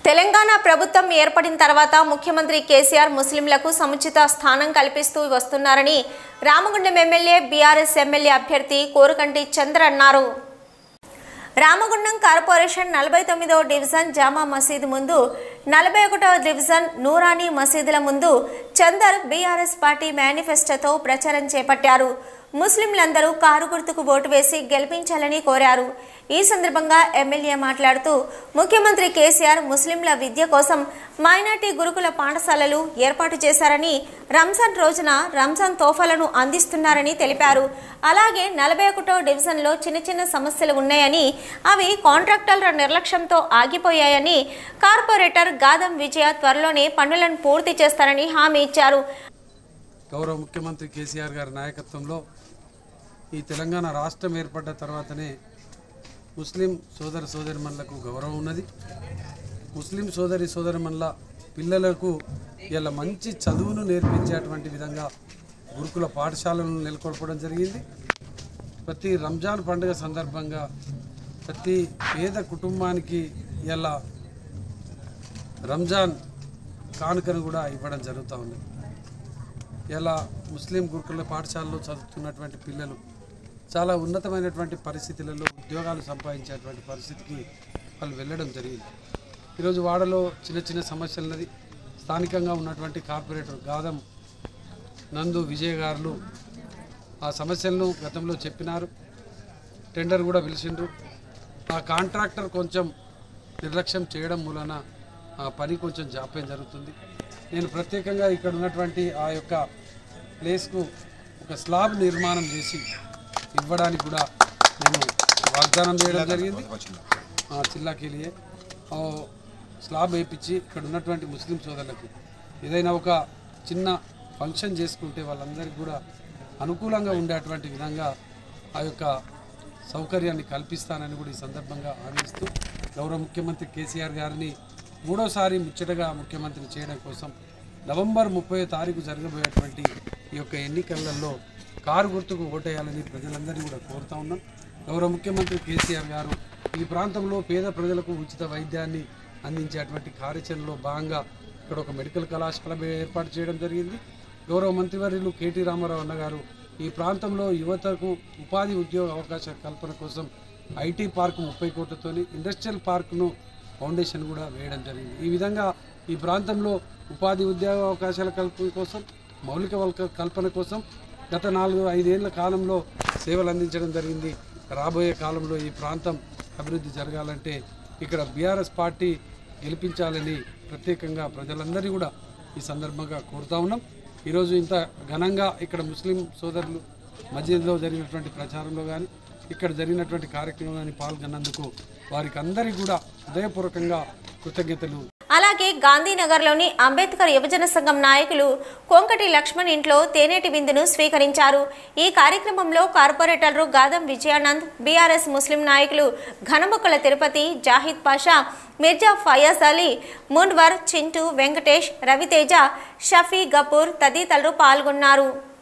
తెలంగాణ ప్రభుత్వం ఏర్పడిన తర్వాత ముఖ్యమంత్రి కేసీఆర్ ముస్లింలకు సముచిత స్థానం కల్పిస్తూ వస్తున్నారని రామగుండం ఎమ్మెల్యే బీఆర్ఎస్ ఎమ్మెల్యే అభ్యర్థి కోరుకంటి చంద్ర అన్నారు. రామగుండం కార్పొరేషన్ 49వ డివిజన్ జామా మసీదు ముందు 41వ డివిజన్ నూరానీ మసీదుల ముందు చందర్ బీఆర్ఎస్ పార్టీ మేనిఫెస్టోతో ప్రచారం చేపట్టారు. ముస్లింలందరూ కారు గుర్తుకు ఓటు వేసి గెలిపించాలని కోరారు. ఈ సందర్భంగా ఎమ్మెల్యే మాట్లాడుతూ ముఖ్యమంత్రి కేసీఆర్ ముస్లింల విద్య కోసం మైనార్టీ గురుకుల పాఠశాలలు ఏర్పాటు చేశారని, రంజాన్ రోజున రంజాన్ తోఫాలను అందిస్తున్నారని తెలిపారు. అలాగే 41వ డివిజన్లో చిన్న సమస్యలు ఉన్నాయని, అవి కాంట్రాక్టర్ల నిర్లక్ష్యంతో ఆగిపోయాయని, కార్పొరేటర్ గాదం విజయ త్వరలోనే పనులను పూర్తి చేస్తారని హామీ ఇచ్చారు. గౌరవ ముఖ్యమంత్రి కేసీఆర్ గారి నాయకత్వంలో ఈ తెలంగాణ రాష్ట్రం ఏర్పడ్డ తర్వాతనే ముస్లిం సోదరిమణులకు గౌరవం ఉన్నది. ముస్లిం సోదరిమణుల పిల్లలకు ఇలా మంచి చదువును నేర్పించేటువంటి విధంగా గురుకుల పాఠశాలను నెలకొల్పడం జరిగింది. ప్రతి రంజాన్ పండుగ సందర్భంగా ప్రతి పేద కుటుంబానికి ఇలా రంజాన్ కానుకను కూడా ఇవ్వడం జరుగుతూ ఉంది. ఇలా ముస్లిం గురుకుల పాఠశాలలో చదువుతున్నటువంటి పిల్లలు చాలా ఉన్నతమైనటువంటి పరిస్థితులలో ఉద్యోగాలు సంపాదించేటువంటి పరిస్థితికి వాళ్ళు వెళ్ళడం జరిగింది. ఈరోజు వాడలో చిన్న సమస్యలు ఉన్నది. స్థానికంగా ఉన్నటువంటి కార్పొరేటర్ గాదం నందు విజయ్ గారు ఆ సమస్యలను గతంలో చెప్పినారు. టెండర్ కూడా పిలిచిండ్రు. ఆ కాంట్రాక్టర్ కొంచెం నిర్లక్ష్యం చేయడం మూలన ఆ పని కొంచెం జాప్యం జరుగుతుంది. నేను ప్రత్యేకంగా ఇక్కడ ఉన్నటువంటి ఆ యొక్క ప్లేస్కు ఒక స్లాబ్ నిర్మాణం చేసి ఇవ్వడానికి కూడా నేను వాగ్దానం చేయడం జరిగింది. చిల్లాకెళ్ళి స్లాబ్ వేయించి ఇక్కడ ఉన్నటువంటి ముస్లిం సోదరులకు ఏదైనా ఒక చిన్న ఫంక్షన్ చేసుకుంటే వాళ్ళందరికీ కూడా అనుకూలంగా ఉండేటువంటి విధంగా ఆ యొక్క సౌకర్యాన్ని కల్పిస్తానని కూడా ఈ సందర్భంగా హామీస్తూ గౌరవ ముఖ్యమంత్రి కేసీఆర్ గారిని మూడోసారి ముచ్చటగా ముఖ్యమంత్రి చేయడం కోసం నవంబర్ 30వ తారీఖు జరగబోయేటువంటి ఈ యొక్క ఎన్నికలలో కారు గుర్తుకు ఓటేయాలని ప్రజలందరినీ కూడా కోరుతా ఉన్నాం. గౌరవ ముఖ్యమంత్రి కేసీఆర్ గారు ఈ ప్రాంతంలో పేద ప్రజలకు ఉచిత వైద్యాన్ని అందించేటువంటి కార్యాచరణలో భాగంగా ఇక్కడ ఒక మెడికల్ కళాశాల ఏర్పాటు చేయడం జరిగింది. గౌరవ మంత్రివర్యులు కేటీ రామారావు అన్నగారు ఈ ప్రాంతంలో యువతకు ఉపాధి ఉద్యోగ అవకాశాల కల్పన కోసం ఐటీ పార్క్ 30 కోట్లతోని ఇండస్ట్రియల్ పార్క్ను ఫౌండేషన్ కూడా వేయడం జరిగింది. ఈ విధంగా ఈ ప్రాంతంలో ఉపాధి ఉద్యోగ అవకాశాల కల్పన కోసం, మౌలిక కల్పన కోసం గత 4-5 ఏళ్ల కాలంలో సేవలు అందించడం జరిగింది. రాబోయే కాలంలో ఈ ప్రాంతం అభివృద్ధి జరగాలంటే ఇక్కడ బీఆర్ఎస్ పార్టీ గెలిపించాలని ప్రత్యేకంగా ప్రజలందరినీ కూడా ఈ సందర్భంగా కోరుతా ఉన్నాం. ఈరోజు ఇంత ఘనంగా ఇక్కడ ముస్లిం సోదరులు మస్జిద్లో జరిగినటువంటి ప్రచారంలో కానీ ఇక్కడ జరిగినటువంటి కార్యక్రమంలో కానీ పాల్గొన్నందుకు వారికి అందరికీ కూడా హృదయపూర్వకంగా కృతజ్ఞతలు. అలాగే గాంధీనగర్లోని అంబేద్కర్ యువజన సంఘం నాయకులు కొంకటి లక్ష్మణ్ ఇంట్లో తేనేటి విందును స్వీకరించారు. ఈ కార్యక్రమంలో కార్పొరేటర్లు గాదం విజయానంద్, బీఆర్ఎస్ ముస్లిం నాయకులు ఘనముక్కల తిరుపతి, జాహిద్ పాషా, మిర్జా ఫయాజ్ అలీ, మున్వర్, చింటూ, వెంకటేష్, రవితేజ, షఫీ గపూర్ తదితరులు పాల్గొన్నారు.